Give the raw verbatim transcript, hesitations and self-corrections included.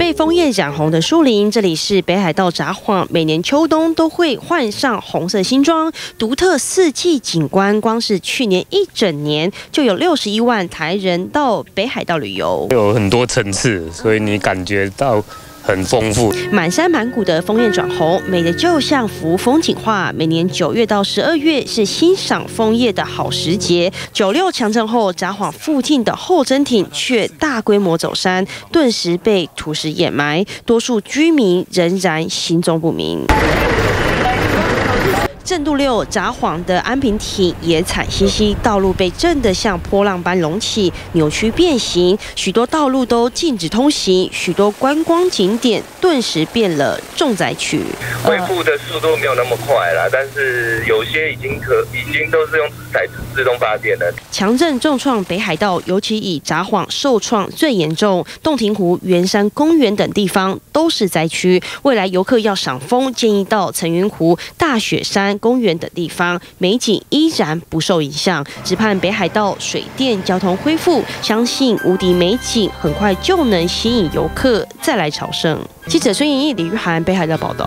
被枫叶染红的树林，这里是北海道札幌，每年秋冬都会换上红色新装，独特四季景观。光是去年一整年就有六十一万台人到北海道旅游， 有很多层次，所以你感觉到很丰富。 满山满谷的枫叶转红，美的就像幅风景画。每年九月到十二月是欣赏枫叶的好时节。九六强震后，札幌附近的后真町却大规模走山，顿时被土石掩埋，多数居民仍然行踪不明。震度六，札幌的安平町也惨兮兮，道路被震得像波浪般隆起，扭曲变形，许多道路都禁止通行，许多观光景点顿时变了重灾区。 恢复的速度没有那么快啦，但是有些已经可已经都是用载自动发电的。 强震重创北海道，尤其以札幌受创最严重，洞庭湖、圆山公园等地方都是灾区。未来游客要赏枫，建议到层云湖、大雪山公园等地方，美景依然不受影响。只盼北海道水电交通恢复，相信无敌美景很快就能吸引游客再来朝圣。记者孙妍义、李玉涵北海道报道。